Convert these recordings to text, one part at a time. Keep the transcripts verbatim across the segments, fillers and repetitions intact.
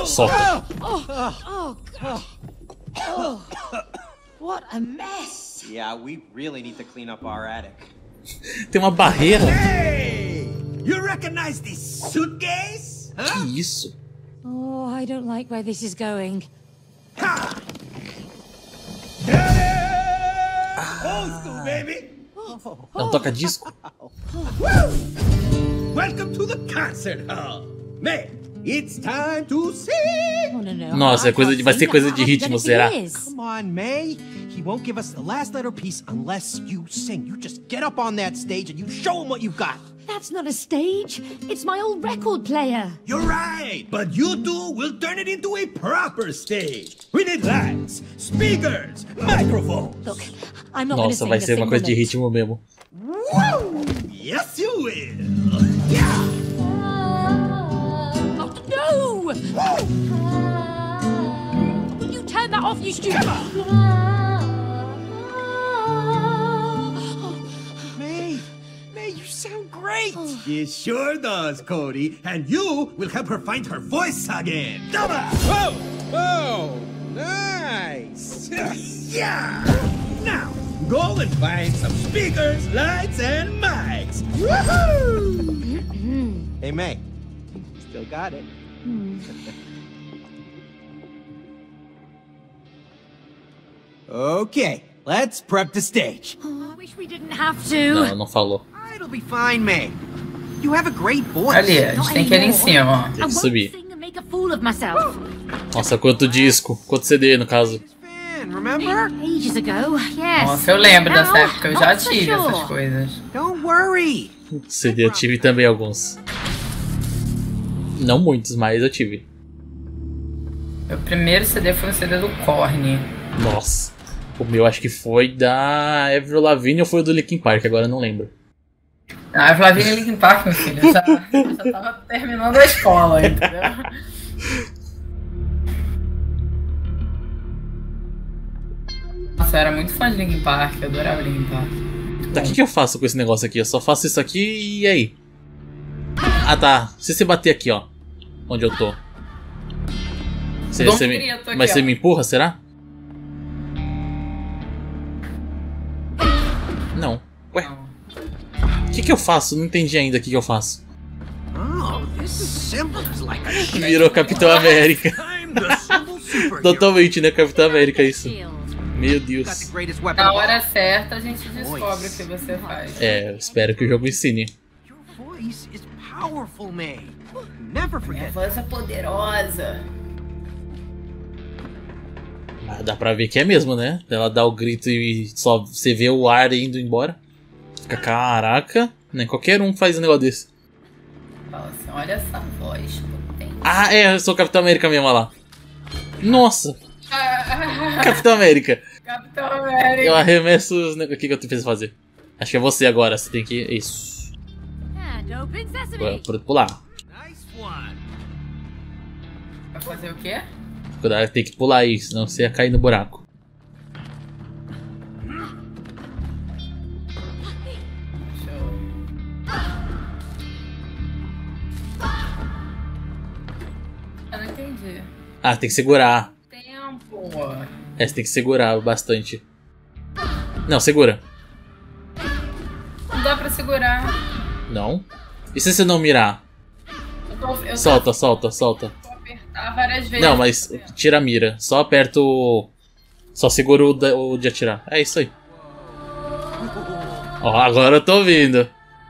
Solta. Oh, God. Oh, what a mess. Yeah, we really need to clean up our attic. Tem uma barreira. Hey! You recognize this suitcase? Huh? Que isso? Oh, I don't like where this is going. Ha! Old school, baby! É um toca-disco? Welcome to the concert hall. May, it's time to sing! Oh, no, no, Nossa, I é coisa can't de, vai sing. ser coisa I de haven't ritmo, done it for será? years. Come on, May. He won't give us the last letter piece unless you sing. You just get up on that stage and you show him what you've got. That's not a stage. It's my old record player. You're right, but you two will turn it into a proper stage. We need lights, speakers, microphones. Look, I'm not going to Nossa, sing vai a ser uma single coisa de note. ritmo mesmo. Woo! Yes, you will. Yeah. Oh, no! Will you turn that off, you stupid? May, May, you sound great. It sure does, Cody. And you will help her find her voice again. Double. Whoa! Whoa, nice. Yeah! Now, go and find some speakers, lights, and mics. Woohoo! Hey, May, still got it. Okay, let's prep the stage. Oh, I wish we didn't have to. Não, não falou. It'll be fine, May. You have a great voice. Ali, a gente tem que ir ali em cima, ó. I Tem que won't subir. sing and make a fool of myself. Nossa, quanto disco. Quanto C D, no caso. Fan, remember? Ages ago, yes. Nossa, eu lembro Now, dessa época, eu já not so tive sure. essas coisas. Don't worry. C D eu tive também alguns. Não muitos, mas eu tive. Meu primeiro C D foi um C D do Korn. Nossa. O meu acho que foi da Avril Lavigne ou foi o do Linkin Park, agora eu não lembro. Ah, eu Flavinha e Linkin Park, meu filho. Eu já, eu já tava terminando a escola, entendeu? Nossa, eu era muito fã de Linkin Park, eu adorava Linkin Park. Tá, o que, que eu faço com esse negócio aqui? Eu só faço isso aqui e aí? Ah tá, se você bater aqui, ó. Onde eu tô. Você, Dom você me, grito aqui, mas ó. você me empurra, será? Não. Ué, Não. o que, que eu faço? Não entendi ainda o que, que eu faço. Oh, this symbol is like a Virou Capitão América. I'm the simple superhero. Totalmente, né? Capitão América isso. Meu got the Deus. greatest weapon Na of all. hora certa a gente descobre o que você faz. É, eu espero que o jogo ensine. Your voice is powerful, May. Never Minha forget. voz é poderosa. Ah, dá pra ver que é mesmo, né? Ela dá o grito e só você vê o ar indo embora. Fica, caraca, né? Qualquer um faz um negócio desse. Fala assim, olha essa voz potente. Ah, é, eu sou o Capitão América mesmo, olha lá. Nossa, Capitão América. Capitão América. Eu arremesso os negócios. O que que eu te fiz fazer? Acho que é você agora, você tem que... Isso. And open sesame. Agora, por pular. Nice one. Vai fazer o quê? Cuidado, tem que pular aí, senão você ia cair no buraco. Show. Eu não entendi. Ah, tem que segurar. Tempo. É, você tem que segurar bastante. Não, segura. Não dá pra segurar. Não. E se você não mirar? Eu tô, eu Solta, solta, solta. tô apertar várias vezes. Não, mas tira a mira. Só aperta o... Só segura o, da- o de atirar. É isso aí. Ó, agora eu tô ouvindo.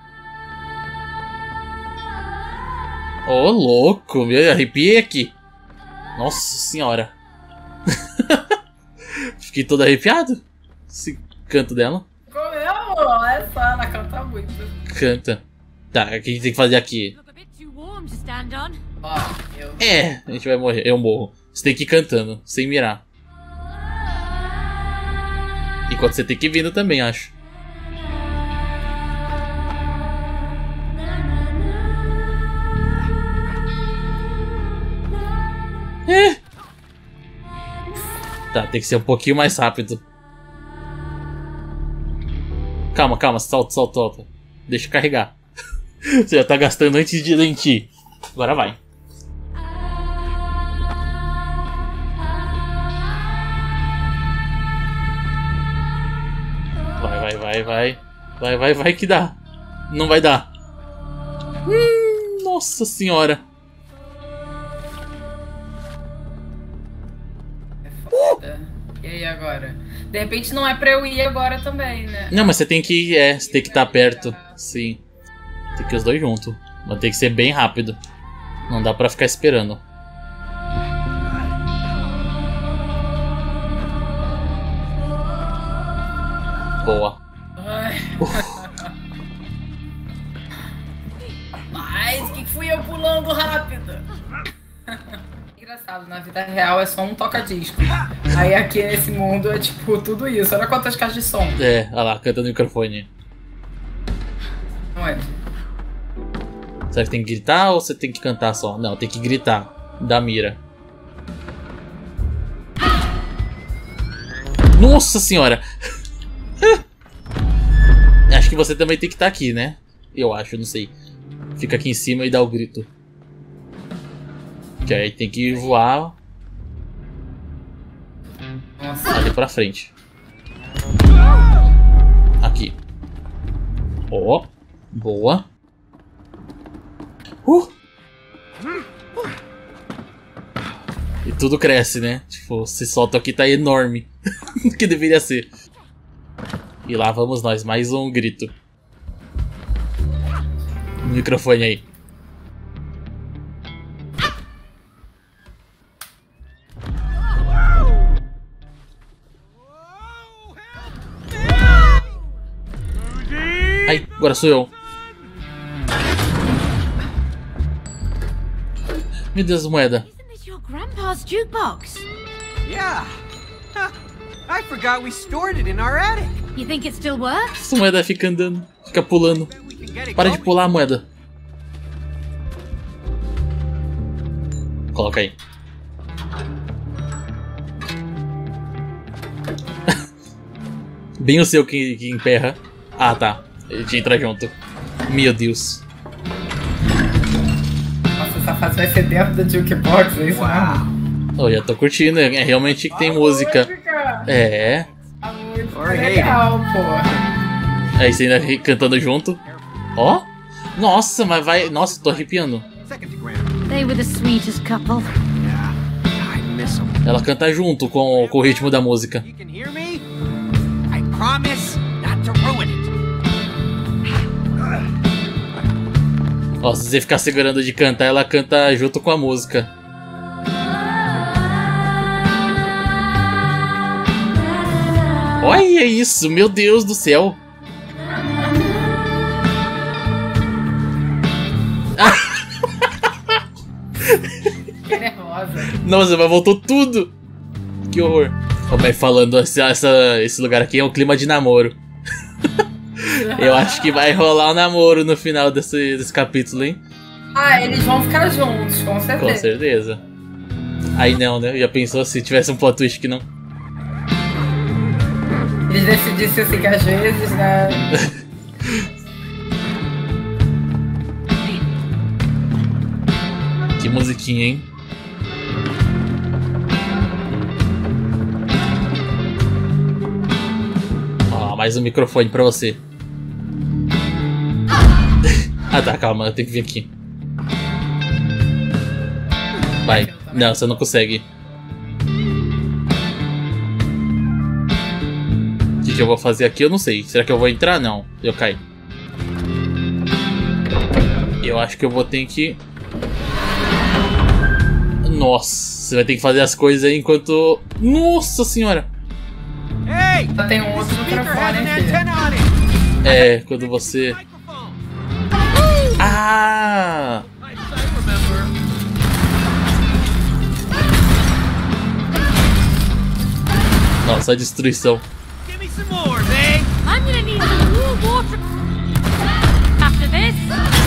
Ô, louco. Meu, arrepiei aqui. Nossa senhora. Fiquei todo arrepiado. Esse canto dela. Ficou mesmo? Olha só, ela canta muito. Canta. Tá, o que a gente tem que fazer aqui? Look a bit too warm to stand on. Ó, eu... É, a gente vai morrer. Eu morro. Você tem que ir cantando, sem mirar. Enquanto você tem que ir vindo também, acho. É. Tá, tem que ser um pouquinho mais rápido. Calma, calma, solta, solta, solta. Deixa eu carregar. Você já tá gastando antes de lentir. Agora vai. vai, vai, vai. Vai, vai, vai que dá. Não vai dar. Hum, nossa senhora. É foda. E aí agora? De repente não é pra eu ir agora também, né? Não, mas você tem que é, você tem que estar perto. Sim. Tem que ir os dois juntos. Mas tem que ser bem rápido. Não dá pra ficar esperando. Boa. Mas que fui eu pulando rápido. Engraçado, na vida real é só um toca-disco. Aí aqui nesse mundo é tipo tudo isso. Olha quantas caixas de som. É, olha lá, cantando no microfone. Onde? Será que tem que gritar ou você tem que cantar só? Não, tem que gritar. Da mira. Nossa senhora! Acho que você também tem que estar aqui, né? Eu acho, não sei. Fica aqui em cima e dá o grito. Que aí tem que voar. Nossa. Ali pra frente. Aqui. Ó. Oh, boa. Uh. E tudo cresce, né? Tipo, se solta aqui tá enorme. Que deveria ser. E lá vamos nós, mais um grito. No microfone aí. Ai, agora sou eu. Meu Deus, moeda. Isn't this your grandpa's jukebox? Yeah. Huh. I forgot we stored it in our attic. You think it still works? Essa moeda fica andando, fica pulando. We can get it Para de going. pular, moeda. Coloca aí. Bem o seu que, que emperra. Ah, tá. Ele entra junto. Meu Deus. Nossa, essa fase vai ser dentro da jukebox, é isso mesmo? Oh, já tô curtindo, é realmente que tem música. música. É. A música Or é hate legal, pô. Aí você ainda ri- cantando junto. Ó. Nossa, mas vai. Nossa, tô arrepiando. Second to Grandma. They were the sweetest couple. Yeah. I miss them. Ela canta junto com, com o ritmo da música. You can hear me? I promise not to ruin it. Ó, se você ficar segurando de cantar, ela canta junto com a música. Olha isso, meu Deus do céu. Fiquei nervosa. Nossa, mas voltou tudo. Que horror. Ó, vai falando, essa, essa- esse lugar aqui é um clima de namoro. Eu acho que vai rolar um namoro no final desse, desse capítulo, hein? Ah, eles vão ficar juntos, com certeza. Com certeza. Aí não, né? Já pensou se tivesse um plot twist que não? Eles decidissem assim que às vezes, né? Que musiquinha, hein? Ó, mais um microfone pra você. Ah tá, calma, eu tenho que vir aqui. Vai. Não, você não consegue. O que, que eu vou fazer aqui? Eu não sei. Será que eu vou entrar? Não. Eu caí. Eu acho que eu vou ter que... Nossa, você vai ter que fazer as coisas aí enquanto... Nossa senhora! Hey! Só tem um This outro speaker has microfone an aqui. antenna on it. É, quando você... Microphone. Ah! I, I remember. Nossa, a destruição. Give me some more, babe. I'm gonna need some more water after this.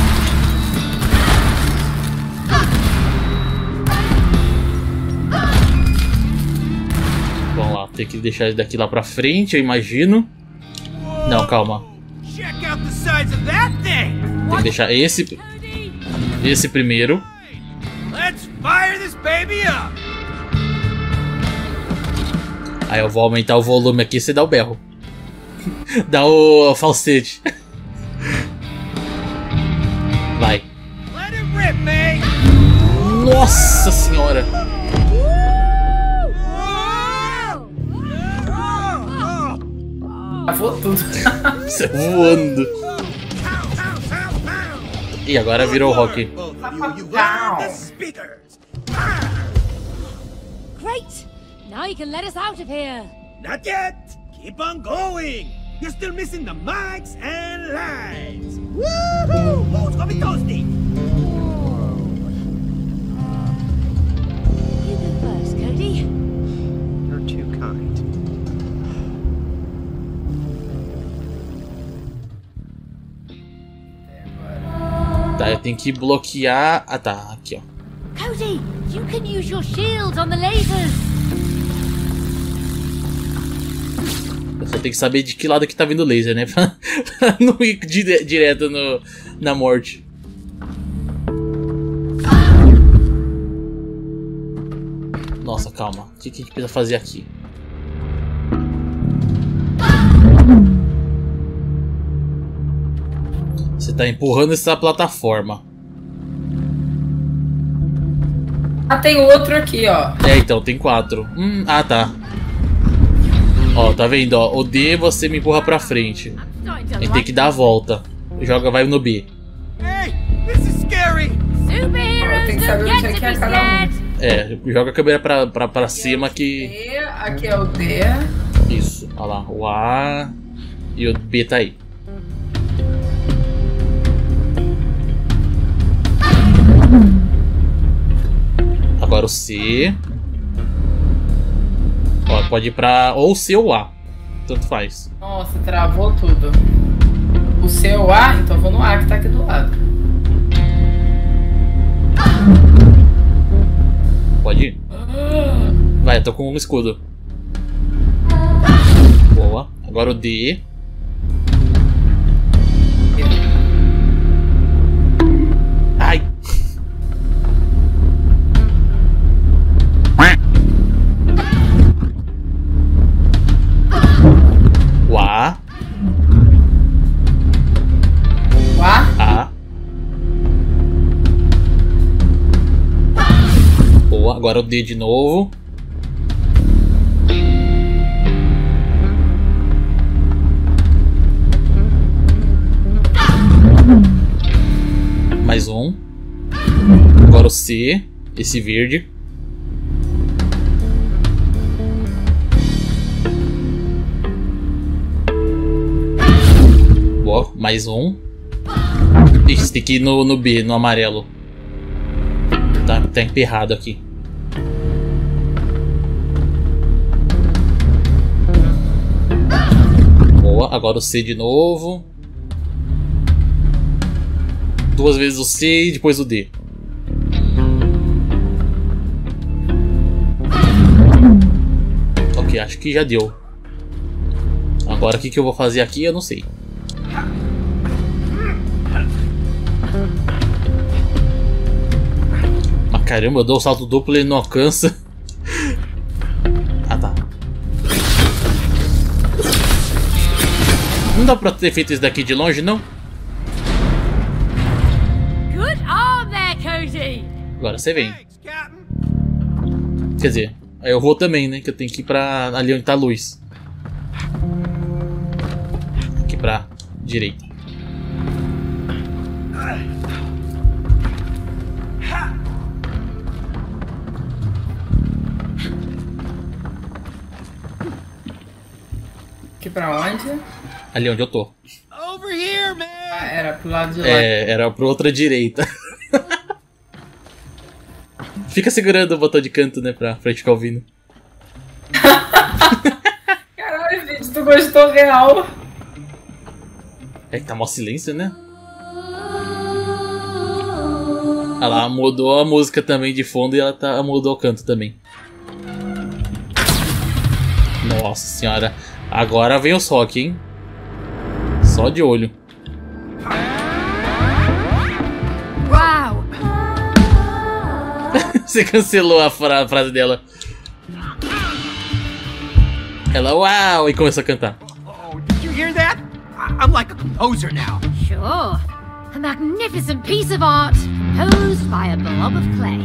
Vamos lá, tem que deixar ele daqui lá pra frente, eu imagino. Não, calma. Check out the size of that thing. Tem que deixar esse... Esse primeiro. Let's fire this baby up. Aí eu vou aumentar o volume aqui e você dá o berro. Dá o falsete. Vai. Let it rip, man. Nossa senhora. Travou tudo. Você voando. E agora virou rock. Both of you, you are the speakers. Great! Now you can let us out of here. Not yet. Keep on going. You're still missing the mics and lights. Woohoo! Who's gonna be toasty? You go first, Cody. You're too kind. Tá, eu tenho que bloquear. Ah tá, aqui ó. Cody, you can use your shields on the lasers. Eu só tenho que saber de que lado que tá vindo o laser, né? Pra não ir dire direto no, na morte. Nossa, calma. O que, que a gente precisa fazer aqui? Você tá empurrando essa plataforma. Ah, tem outro aqui, ó. É, então, tem quatro. Hum, ah, tá. Ó, tá vendo? Ó, o D você me empurra pra frente. A gente tem que dar a volta. Joga, vai no B. Hey, this is scary. Eu tenho que saber onde é que é cada um. É, joga a câmera pra, pra, pra cima que... D, aqui é o D. Isso, olha lá. O A e o B tá aí. Agora o C. Ó, pode ir pra ou C ou A. Tanto faz. Nossa, travou tudo. O C é o A? Então eu vou no A que tá aqui do lado. Pode ir. Vai, eu tô com um escudo. Boa. Agora o D. Ai. O A. O A? A. Boa, agora o D de novo. Mais um. Agora o C, esse verde. Boa, mais um. Ixi, tem que ir no, no B, no amarelo. Tá, tá emperrado aqui. Boa, agora o C de novo. Duas vezes o C e depois o D. Ok, acho que já deu. Agora o que, que eu vou fazer aqui eu não sei. Mas caramba, eu dou o salto duplo e ele não alcança. Ah tá. Não dá pra ter feito isso daqui de longe, não? Good arm there, Cody. Agora você vem. Thanks, Captain. Quer dizer, aí eu vou também, né? Que eu tenho que ir pra ali onde tá a luz. Aqui pra direita. Aqui pra onde? Ali onde eu tô. Over here, man. Ah, era pro lado de lá. É, era pra outra direita. Fica segurando o botão de canto, né? Pra frente ficar ouvindo. Caralho, vídeo, tu gostou real? É que tá mó silêncio, né? Olha lá, mudou a música também de fundo e ela tá, mudou o canto também. Nossa senhora. Agora vem os rock, hein? Só de olho. Wow. Você cancelou a, fra a frase dela. Ela, uau! E começou a cantar. Oh, did you hear that? I I'm like a composer now. Sure. A magnificent piece of art composed by a blob of clay.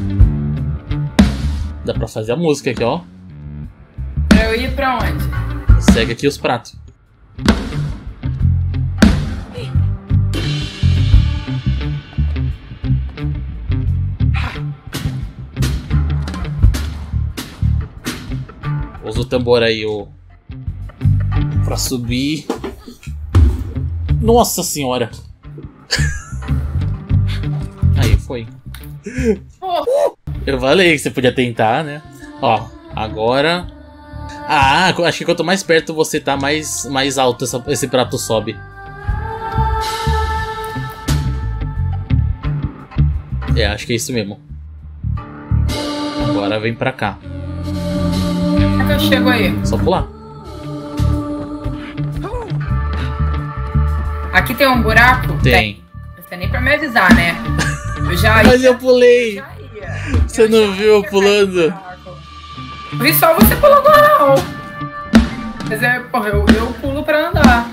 Dá pra fazer a música aqui, ó. Pra eu ir pra onde? Segue aqui os pratos. Usa o tambor aí, o... pra subir. Nossa senhora! Aí, foi. Eu falei que você podia tentar, né? Ó, agora... Ah, acho que quanto mais perto você tá, mais, mais alto essa, esse prato sobe. É, acho que é isso mesmo. Agora vem pra cá. Como é que eu chego aí? Só pular. Aqui tem um buraco? Tem. Não sei nem pra me avisar, né? Eu já ia. Mas eu pulei! Já ia. Você Eu não já viu eu ia pulando? cair no buraco. Vi só você pulando não. Mas é, porra, eu, eu pulo pra andar.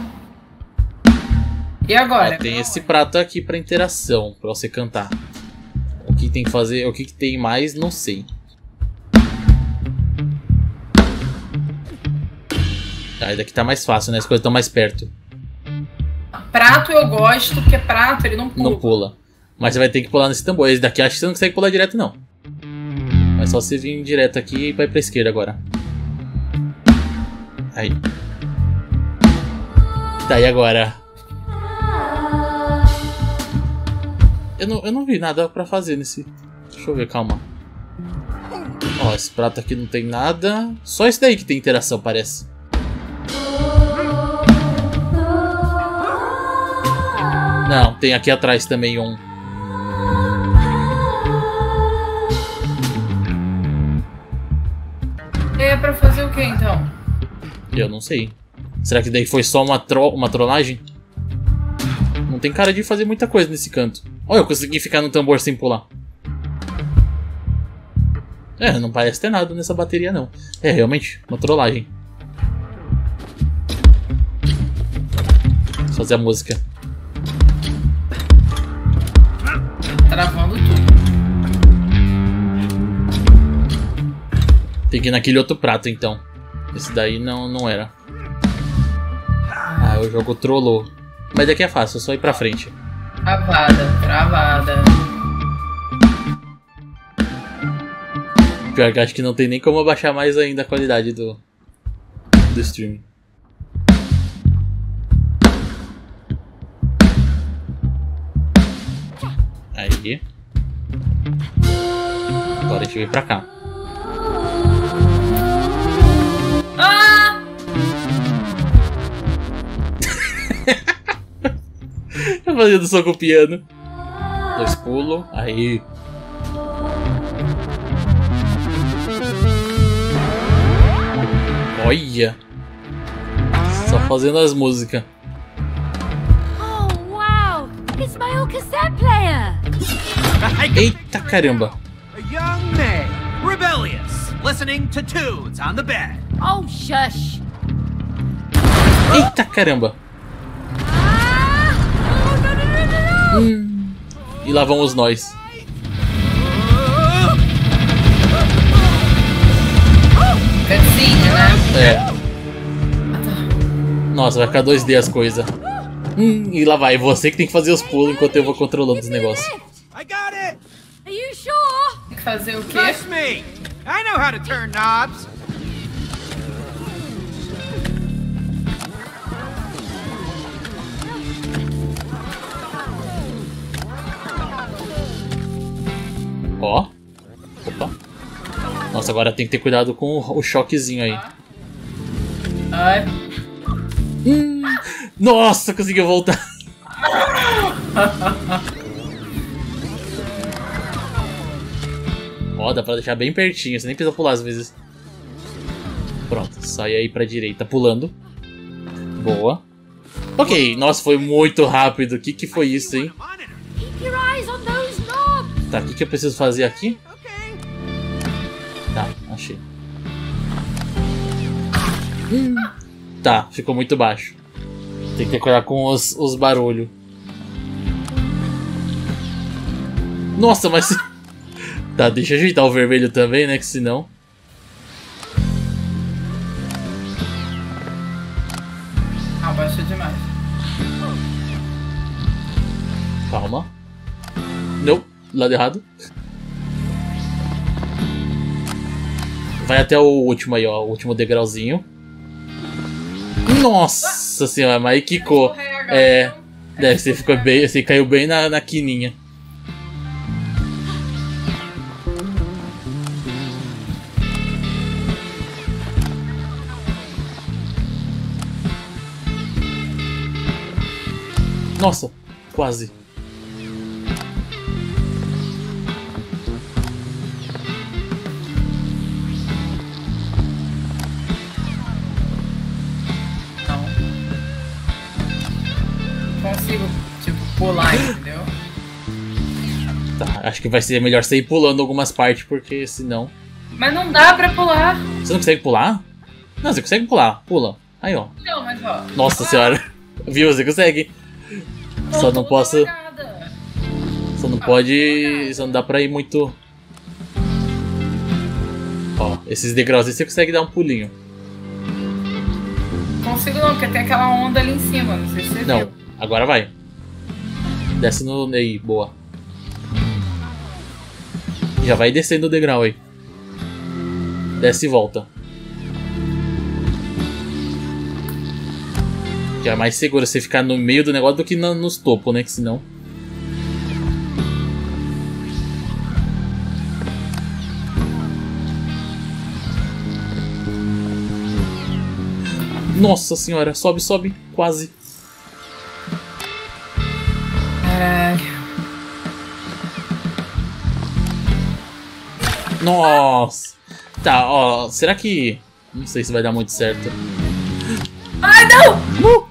E agora? Ó, tem esse prato aqui pra interação, pra você cantar. O que tem que fazer, o que, que tem mais, não sei. Aí daqui tá mais fácil, né? As coisas estão mais perto. Prato eu gosto, porque prato ele não pula. Não pula. Mas você vai ter que pular nesse tambor. Esse daqui acho que você não consegue pular direto, não. Mas só você vir direto aqui e vai pra esquerda agora. Aí. Tá, e agora? Eu não, eu não vi nada pra fazer nesse... Deixa eu ver, calma. Ó, esse prato aqui não tem nada. Só esse daí que tem interação, parece. Não, tem aqui atrás também um. É pra fazer o que então? Eu não sei. Será que daí foi só uma, tro uma trollagem? Não tem cara de fazer muita coisa nesse canto. Olha, eu consegui ficar no tambor sem pular. É, não parece ter nada nessa bateria não. É, realmente, uma trollagem. Vou fazer a música. Travando tudo. Tem que ir naquele outro prato então. Esse daí não, não era. Ah, o jogo trollou. Mas daqui é fácil, é só ir pra frente. Travada, travada. Pior que acho que não tem nem como abaixar mais ainda a qualidade do, do stream. Aí. Agora a gente vem pra cá. Ah! Eu fazendo som com o piano. Dois pulos. Aí. Olha. Só fazendo as músicas. Oh, wow! It's my old cassette player! Eita caramba. A young May, rebellious, listening to tunes on the bed. Oh, shush! Eita caramba. Ah! Oh, no, no, no, no, no! Hum. E lá vamos nós. Cutscene, né? É. Nossa, vai ficar dois D as coisas. Hum, e lá vai, você que tem que fazer os pulos enquanto eu vou controlando os negócios. I got it! Are you sure? Tem que fazer o quê? Trust me! I know how to turn knobs! Ó. Opa. Nossa, agora tem que ter cuidado com o, o choquezinho aí. Ai. Hum. Nossa, conseguiu voltar. Ó, dá pra deixar bem pertinho, você nem precisa pular às vezes. Pronto, sai aí pra direita pulando. Boa. Ok, nossa, foi muito rápido. O que que foi isso, hein? Keep your eyes on those knobs! Tá, o que que eu preciso fazer aqui? Okay. Tá, achei. Hum. Tá, ficou muito baixo. Tem que ter cuidado com os, os barulhos. Nossa, mas... Tá, deixa eu ajeitar o vermelho também, né? Que senão... Ah, baixou demais. Calma. Não, lado errado. Vai até o último aí, ó. O último degrauzinho. Nossa senhora, mas aí quicou. É, deve ser, ficou bem, você caiu bem na, na quininha. Nossa, quase. Consigo, tipo, pular, entendeu? Tá, acho que vai ser melhor você ir pulando algumas partes, porque senão... Mas não dá pra pular. Você não consegue pular? Não, você consegue pular. Pula. Aí, ó. Não, mas ó. Nossa senhora. Viu? Você consegue. Só não posso... Só não pode... Só não dá pra ir muito... Ó, esses degraus aí você consegue dar um pulinho. Consigo não, porque tem aquela onda ali em cima, não sei se você Não, viu. agora vai. Desce no... Aí, boa. Já vai descendo o degrau aí. Desce e volta. Já é mais seguro você ficar no meio do negócio do que no, nos topos, né? Que senão... Nossa senhora, sobe, sobe, quase. Caralho. Nossa. Tá, ó, será que... Não sei se vai dar muito certo. Ai, não! Uh!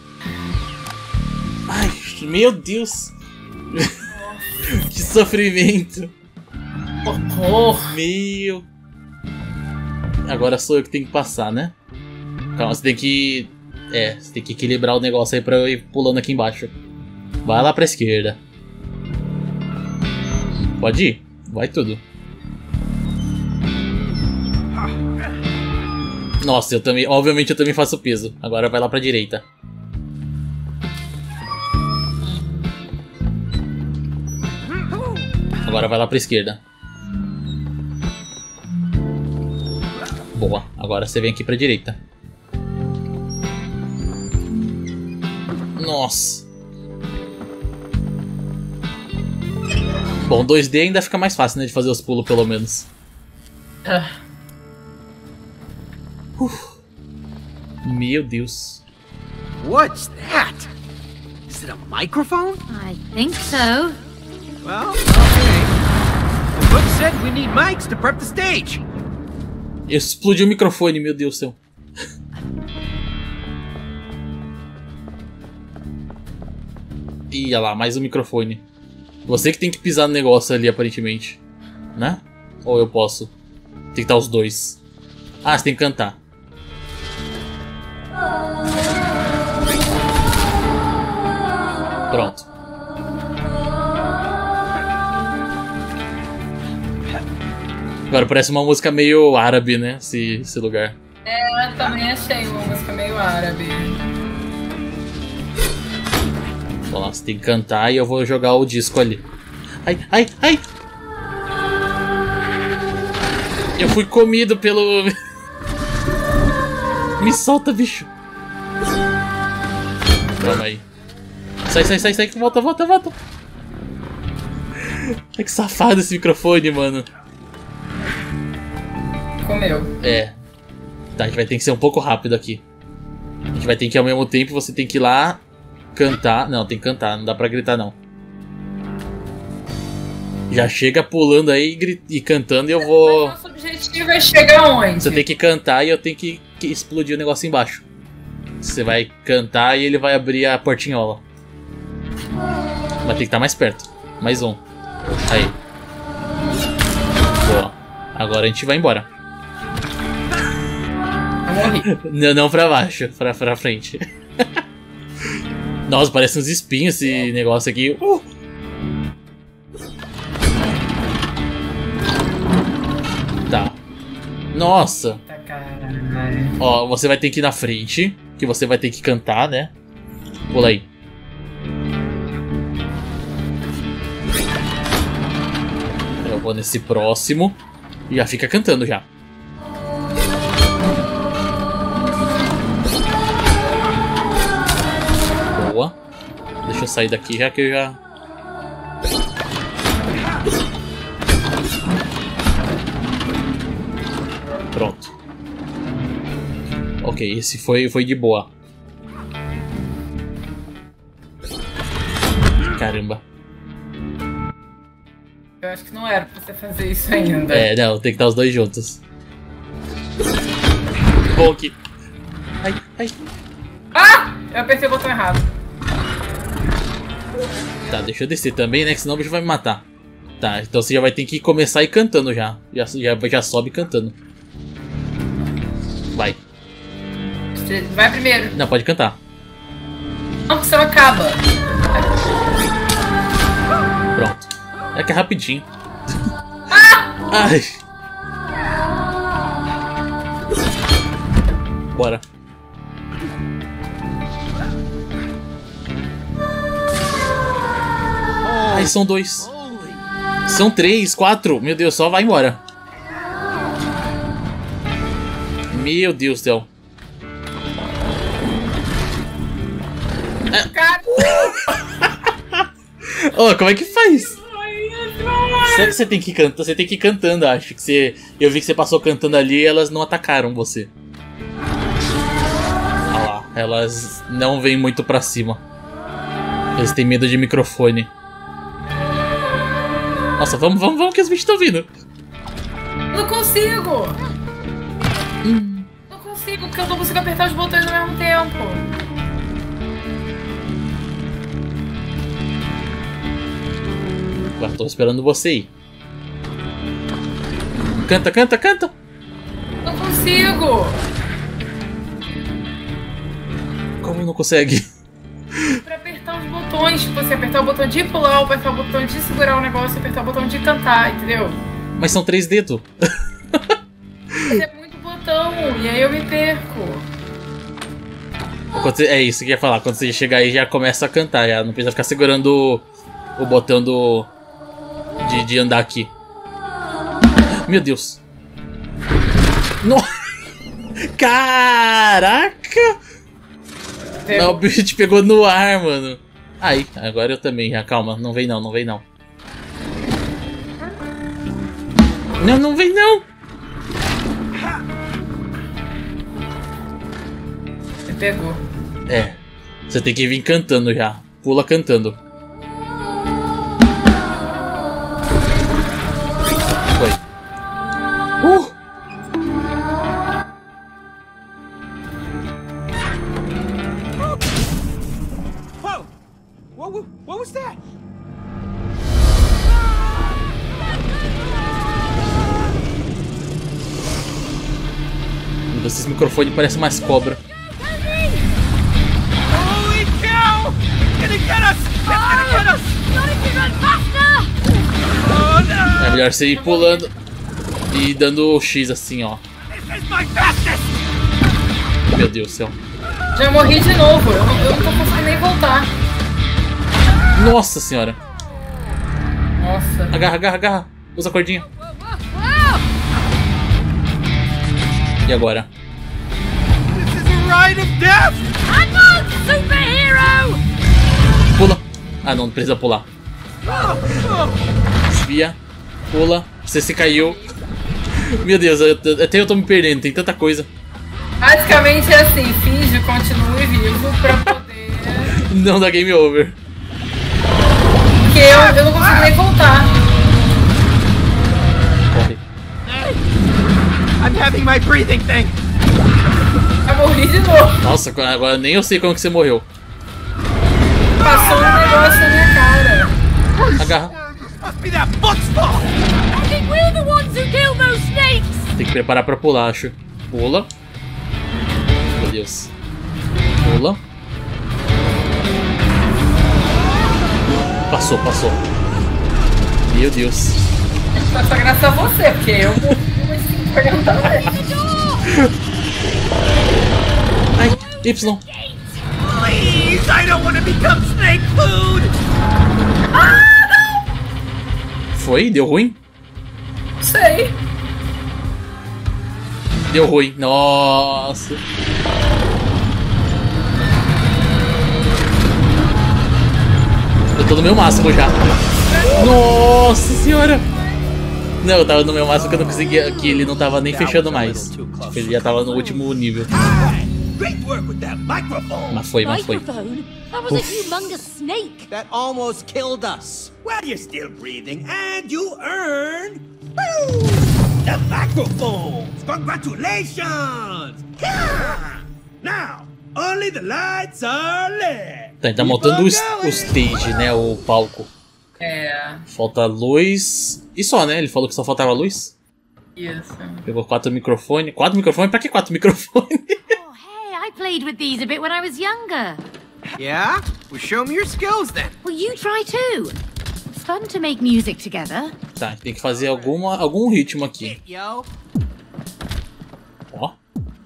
Ai, meu Deus. Que sofrimento. Horror. Meu... Agora sou eu que tenho que passar, né? Calma, você tem que... É, você tem que equilibrar o negócio aí pra eu ir pulando aqui embaixo. Vai lá pra esquerda. Pode ir, vai tudo. Nossa, eu também... Obviamente eu também faço peso. Agora vai lá pra direita. Agora vai lá pra esquerda. Boa, agora você vem aqui pra direita. Nossa. Bom, dois D ainda fica mais fácil, né, de fazer os pulos, pelo menos. Ah. Uf. Meu Deus. What's that? Is it a microphone? I think so. Well, okay. The book said we need mics to prep the stage. Explodiu o microfone, meu Deus do céu. Ih, olha lá, mais um microfone. Você que tem que pisar no negócio ali, aparentemente. Né? Ou eu posso? Tem que estar os dois. Ah, você tem que cantar. Pronto. Agora parece uma música meio árabe, né? Esse, esse lugar. É, eu também achei uma música meio árabe. Vamos lá, você tem que cantar e eu vou jogar o disco ali. Ai, ai, ai! Eu fui comido pelo... Me solta, bicho! Calma aí. Sai, sai, sai, sai, volta, volta, volta! Ai, que safado esse microfone, mano. Comeu. É. Tá, a gente vai ter que ser um pouco rápido aqui. A gente vai ter que ao mesmo tempo, você tem que ir lá cantar. Não, tem que cantar, não dá pra gritar não. Já chega pulando aí e, e cantando e eu vou... Mas nosso objetivo é chegar onde? Você tem que cantar e eu tenho que, que explodir o negócio embaixo. Você vai cantar e ele vai abrir a portinhola. Vai ter que estar mais perto. Mais um. Aí. Boa. Agora a gente vai embora. Eu morri. Não, não pra baixo, pra, pra frente. Nossa, parece uns espinhos esse negócio aqui. Uh. Tá. Nossa. Ó, você vai ter que ir na frente. Que você vai ter que cantar, né? Pula aí. Eu vou nesse próximo. E já fica cantando já. Boa. Deixa eu sair daqui já que eu já... Pronto. Ok, esse foi, foi de boa. Caramba. Eu acho que não era pra você fazer isso ainda. É, não, tem que estar os dois juntos. Bom aqui. Ai, ai. Ah! Eu apertei o botão errado. Tá, deixa eu descer também, né? Que senão o bicho vai me matar. Tá, então você já vai ter que começar a ir cantando já. Já, já, já sobe cantando. Vai. Você vai primeiro. Não, pode cantar. Não, porque senão acaba. Pronto. É que é rapidinho. Ah! Ai. Bora. Ai, são dois. São três, quatro. Meu Deus, só vai embora. Meu Deus do céu. Oh, como é que faz? Será que você tem que cantar? Você tem que ir cantando, acho que você. Eu vi que você passou cantando ali e elas não atacaram você. Olha lá, elas não vêm muito pra cima. Eles têm medo de microfone. Nossa, vamos, vamos, vamos que os bichos estão vindo. Não consigo! Hum. Não consigo, porque eu não consigo apertar os botões ao mesmo tempo. Agora tô esperando você ir. Canta, canta, canta! Não consigo! Como não consegue? Pra apertar os botões, tipo, você apertar o botão de pular, ou apertar o botão de segurar o negócio, apertar o botão de cantar, entendeu? Mas são três dedos. Mas é muito botão, e aí eu me perco. Quando você, é isso que eu ia falar. Quando você chegar aí, já começa a cantar. Já não precisa ficar segurando o, o botão do de, de andar aqui. Meu Deus. No... Caraca! Não, o bicho te pegou no ar, mano. Aí, agora eu também. Já, calma, não vem não, não vem não. Não, não vem não. Você pegou. É, você tem que vir cantando já. Pula cantando. Foi. Uh! Whoa! What, what, what was that? Esse microfone parece mais cobra. Holy cow! It's gonna get us! It's gonna get us! Not if you run faster! Oh no! É melhor você ir pulando e dando o X assim, ó. This is my fastest! Meu Deus do céu. Já morri de novo, eu não, eu não tô conseguindo nem voltar. Nossa senhora. Nossa. Agarra, agarra, agarra. Usa a cordinha. E agora? This is a ride of death! I'm not superhero! Pula. Ah, não, não precisa pular. Desvia. Pula. Você se caiu. Meu Deus, eu, até eu tô me perdendo. Tem tanta coisa. Basicamente é assim, finge, continue vivo pra poder... Não dá game over. Porque eu, eu não consigo nem voltar. Corre. I'm having my breathing thing! Eu morri de novo. Nossa, agora nem eu sei como que você morreu. Passou um negócio na minha cara. Agarra. Must be that book's fault! I think we're the ones who killed those snakes! Tem que preparar pra pular, acho. Pula. Meu Deus. Pula. Passou, passou. Meu Deus. Só graças a você, porque eu morri umas cinquenta vezes. Ai, Y. Please, I don't want to become snake food. Foi? Deu ruim? Sei. Deu ruim. Nossa. Eu tô no meu máximo já. Nossa senhora. Não, eu tava no meu máximo que eu não conseguia. Que ele não tava nem fechando mais. Tipo, ele já tava no último nível. Great work with that microphone. Mas foi, mas foi. Microphone? That was a humongous snake. That almost killed us. Well, you're still breathing, and you earned woo, the microphones. Congratulations! Yeah! Now, only the lights are lit. Tá, ele tá montando o, o stage, né? O palco. É. Falta luz. E só, né? Ele falou que só faltava luz. Isso. Pegou quatro microfones. Quatro microfones? Pra que quatro microfones? Oh, hey, I played with these a bit when I was younger. Yeah? Well, show me your skills then. Well, you try too. It's fun to make music together. Tá, tem que fazer alguma, algum ritmo aqui. Yo. Ó.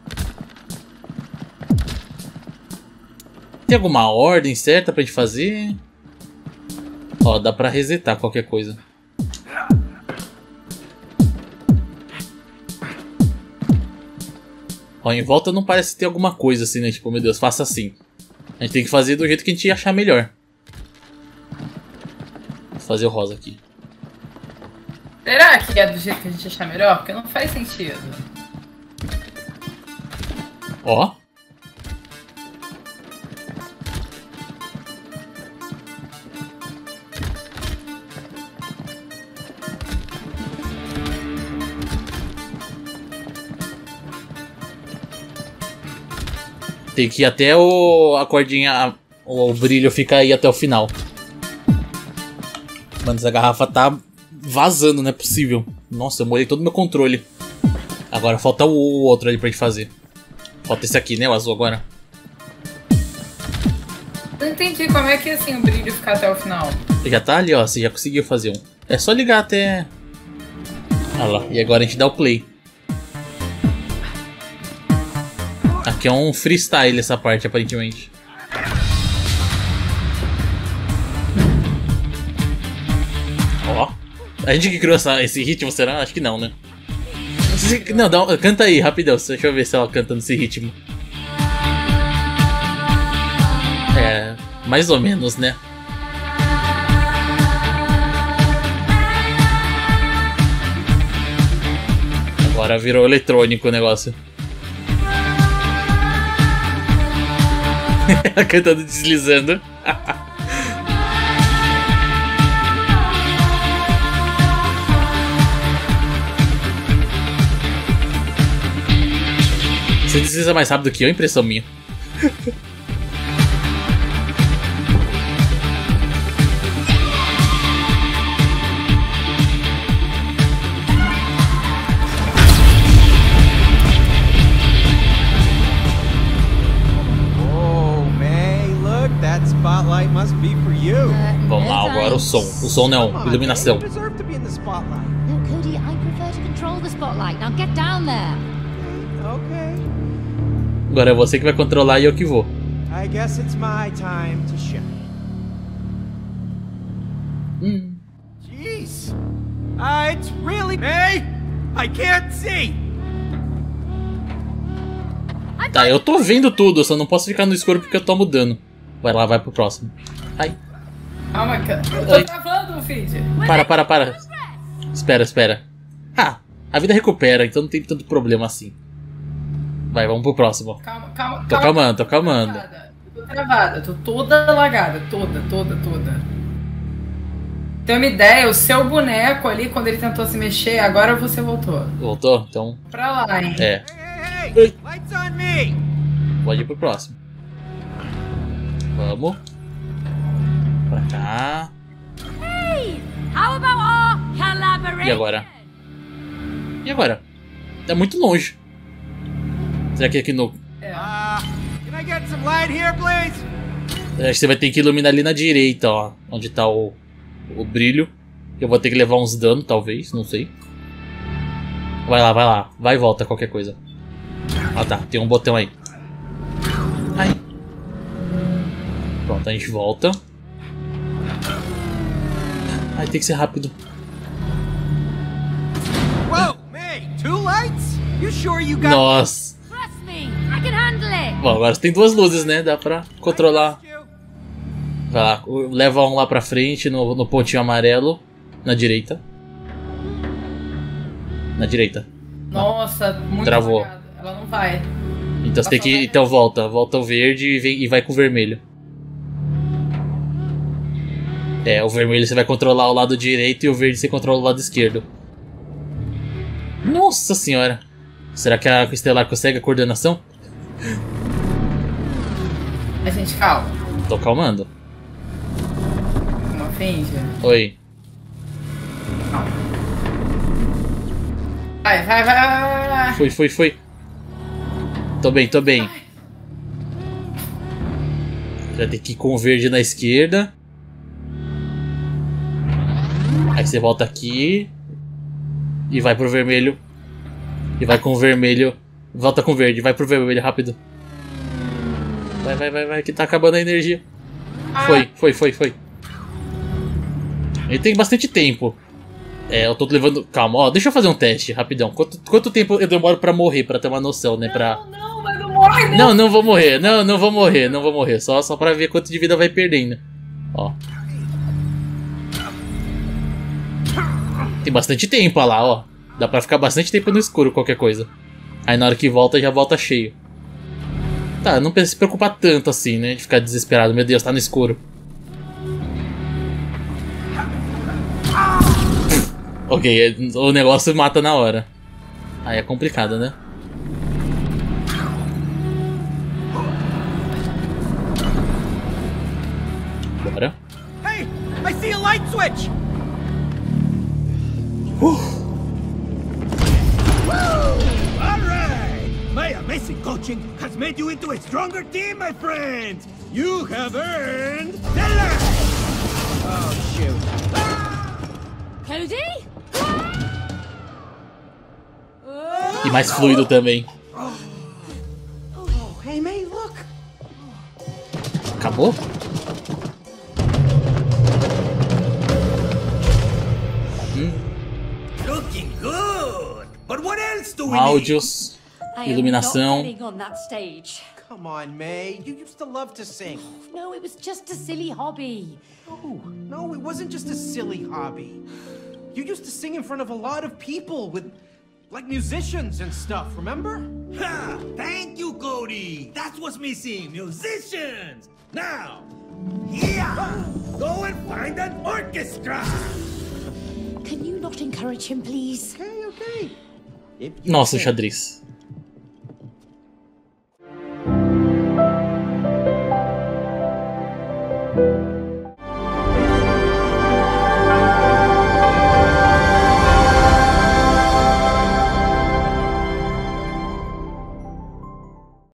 Tem alguma ordem certa pra gente fazer? Ó, dá pra resetar qualquer coisa. Ó, em volta não parece ter alguma coisa assim, né? Tipo, meu Deus, faça assim. A gente tem que fazer do jeito que a gente achar melhor. Vou fazer o rosa aqui. Será que é do jeito que a gente achar melhor? Porque não faz sentido. Ó. Tem que ir até o, a cordinha, o, o brilho fica aí até o final. Mano, essa garrafa tá vazando, não é possível. Nossa, eu molhei todo o meu controle. Agora falta o, o outro ali pra gente fazer. Falta esse aqui, né? O azul agora. Não entendi como é que assim o brilho fica até o final. Já tá ali, ó. Você já conseguiu fazer um. É só ligar até... Olha lá. E agora a gente dá o play. Aqui é um freestyle essa parte, aparentemente. Ó. A gente que criou essa, esse ritmo, será? Acho que não, né? Não, dá um, canta aí, rapidão. Deixa eu ver se ela canta nesse ritmo. É, mais ou menos, né? Agora virou eletrônico o negócio. Ela cantando, deslizando. Você desliza mais rápido que eu, impressão minha. Spotlight must be for you. Uh, Vamos lá, no agora o thanks. som. O som não, Come on, iluminação. man, you deserve to be in the spotlight. No, Cody, I prefer to control the spotlight. Now get down there. Okay. Agora é você que vai controlar e eu que vou. I guess it's my time to shine. Hum. Jeez. Uh, it's really... Hey, I can't see. Tá, eu tô vendo tudo, eu só não posso ficar no escuro porque eu tomo dano. Vai lá, vai pro próximo. Ai. Calma, cara. Eu Oi. tô travando o feed. Para, para, para. Espera, espera. Ah, a vida recupera, então não tem tanto problema assim. Vai, vamos pro próximo. Calma, calma, Tô calmando, tô calmando. Travada. Eu tô travada, tô toda lagada. Toda, toda, toda. Tem uma ideia, o seu boneco ali, quando ele tentou se mexer, agora você voltou. Voltou? Então, Pra lá, hein? é. Hey, hey, Ei. hey! Lights on me! Pode ir pro próximo. Vamos. Pra cá. Hey, how about our collaboration? E agora? E agora? É muito longe. Será que aqui no... Uh, can I get some light here, please? Acho que você vai ter que iluminar ali na direita, ó. Onde tá o, o brilho. Eu vou ter que levar uns danos, talvez, não sei. Vai lá, vai lá. Vai e volta, qualquer coisa. Ah tá, tem um botão aí. Ai. Pronto, a gente volta. Ai, tem que ser rápido. Whoa, May, two lights? You sure you got... Nossa. Trust me, I can handle it. Bom, agora tem duas luzes, né? Dá pra controlar. Vai lá, leva um lá pra frente no, no pontinho amarelo. Na direita. Na direita. Nossa, muito Travou. apagado. Ela não vai. Então você tem que. Então volta. Volta o verde e, vem, e vai com o vermelho. É, o vermelho você vai controlar o lado direito e o verde você controla o lado esquerdo. Nossa senhora. Será que a Estelar consegue a coordenação? A gente calma. Tô calmando. Uma finge. Oi. Vai, vai, vai, vai, vai. Foi, foi, foi. Tô bem, tô bem. Já tem que ir com o verde na esquerda. Aí você volta aqui. E vai pro vermelho. E vai com o vermelho. Volta com o verde, vai pro vermelho, rápido. Vai, vai, vai, vai, que tá acabando a energia. Foi, foi, foi, foi. Ele tem bastante tempo. É, eu tô levando... Calma, ó, deixa eu fazer um teste, rapidão. Quanto, quanto tempo eu demoro pra morrer, pra ter uma noção, né? Pra... Não, não, mas não morre, não. Não, não vou morrer, não, não vou morrer, não vou morrer. Só, só pra ver quanto de vida vai perdendo. Ó. Tem bastante tempo, olha lá, ó. Dá pra ficar bastante tempo no escuro, qualquer coisa. Aí na hora que volta, já volta cheio. Tá, não precisa se preocupar tanto assim, né? De ficar desesperado. Meu Deus, tá no escuro. Ok, o negócio mata na hora. Aí é complicado, né? Bora. Hey, I see a light switch! All right! My amazing coaching has made you into a stronger team, my friends! You have earned the light! Oh, shoot. Cody? E mais fluido também. Oh, hey, May, look! Acabou? Looking good! But what else do we need? Áudios, I am iluminação. not getting on that stage. Come on, May. You used to love to sing. No, it was just a silly hobby. No, no, it wasn't just a silly hobby. You used to sing in front of a lot of people with, like, musicians and stuff, remember? Ha! Thank you, Cody! That's what's missing! Musicians! Now, yeah! Go and find an orchestra! Can you not encourage him, please? Okay, okay. If you Nossa, o say. xadrez. Thank you.